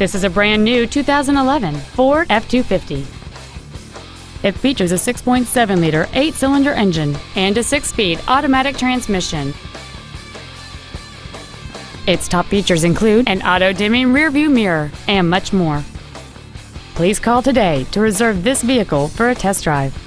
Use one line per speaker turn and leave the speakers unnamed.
This is a brand new 2011 Ford F-250. It features a 6.7-liter 8-cylinder engine and a 6-speed automatic transmission. Its top features include an auto-dimming rearview mirror and much more. Please call today to reserve this vehicle for a test drive.